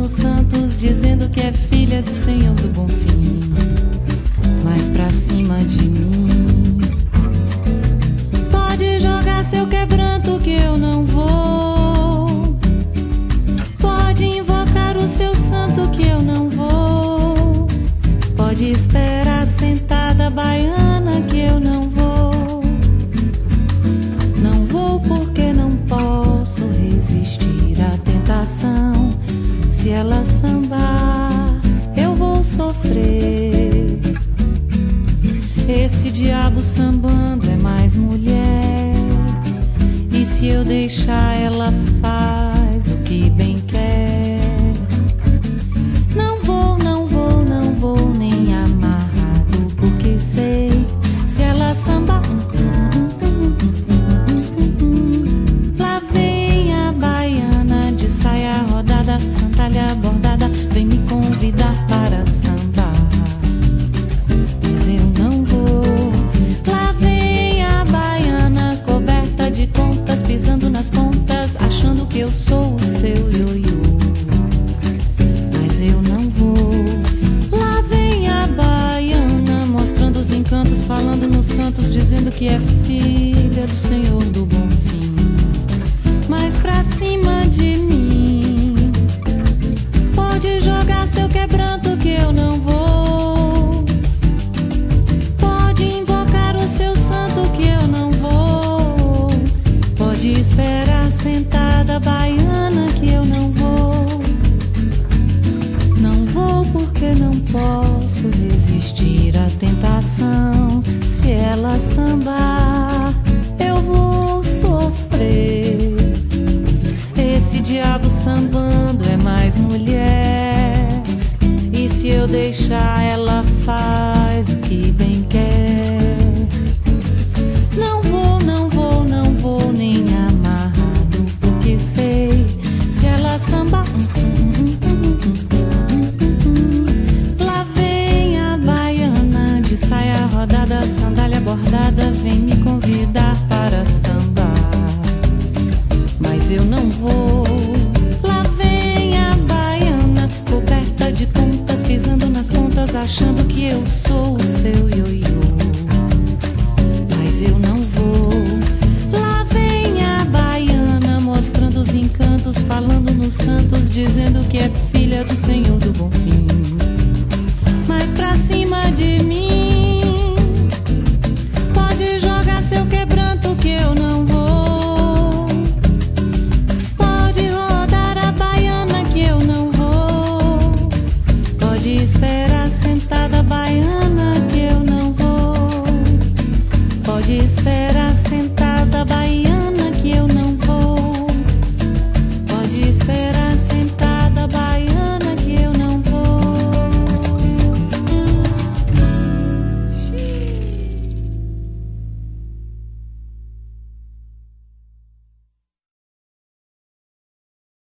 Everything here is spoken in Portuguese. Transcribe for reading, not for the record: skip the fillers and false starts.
nos santos, dizendo que é filha do Senhor do Bom Fim. Mas pra cima de mim, pode jogar seu quebranto que eu não vou. Pode invocar o seu santo que eu não vou. Pode esperar sentada baiana que eu não vou. Não vou porque não posso resistir à tentação. Se ela sambar, eu vou sofrer. Esse diabo sambando é mais mulher. E se eu deixar, ela faz o que bem quer. Não vou, não vou, não vou nem amarrado, porque sei, se ela sambar, lá vem a baiana de saia rodada, sandália bordada, vem me convidar para sambar. Mas eu não vou. Lá vem a baiana coberta de contas, pisando nas pontas, achando que eu sou o seu ioiô. Mas eu não vou. Lá vem a baiana mostrando os encantos, falando nos santos, dizendo que é filha do Senhor do Bom Fim. Mas pra cima de mim, pode jogar seu quebranto que eu não vou. Pode invocar o seu santo que eu não vou. Pode esperar sentada baiana que eu não vou. Não vou porque não posso resistir à tentação. Se ela sambar, eu vou sofrer. Esse diabo sambando é mais mulher. E se eu deixar, ela faz o que bem quer. Não vou, não vou, não vou nem amarrado, porque sei, se ela sambar, lá vem a baiana de saia rodada, sandália bordada, vem me convidar para sambar. Mas eu não vou. Lá vem a baiana coberta de contas, pisando nas contas, achando que eu sou o seu ioiô. Mas eu não vou. Lá vem a baiana mostrando os encantos, falando nos santos, dizendo que é filha do Senhor